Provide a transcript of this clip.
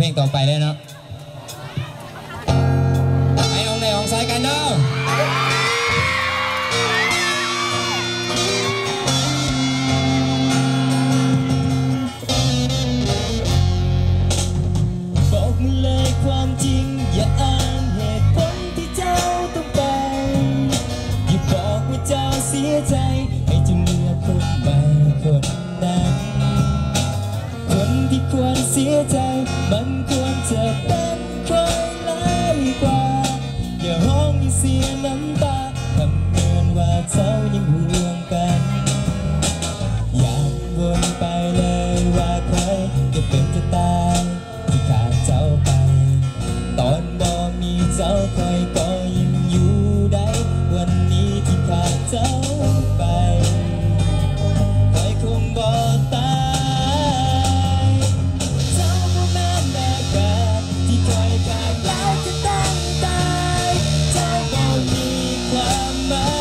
งต่อไปเลยเนาะไอ้องในของสายกันเนาะบอกมาเลยความจริงอย่าอ้างเหตุผลที่เจ้าต้องไปอย่าบอกว่าเจ้าเสียใจให้เจ้าเลือกคนใหม่คนนั้นคนที่ควรเสียใจมันควรจะเป็นคนร้ายกว่าอย่าร้องอย่าเสียน้ำตาทำเหมือนว่าเจ้ายังห่วงกันอย่าวนไปเลยว่าใครจะเป็นจะตายที่ขาดเจ้าไปตอนบ่มีเจ้าคอยก็ยังอยู่ได้วันนี้ที่ขาดเจ้าไปคอยคงบ่ตายเจ้าบ่แม่นแม่กาที่คอยข้างแล้วจะต้องตายเจ้าบ่มีความหมาย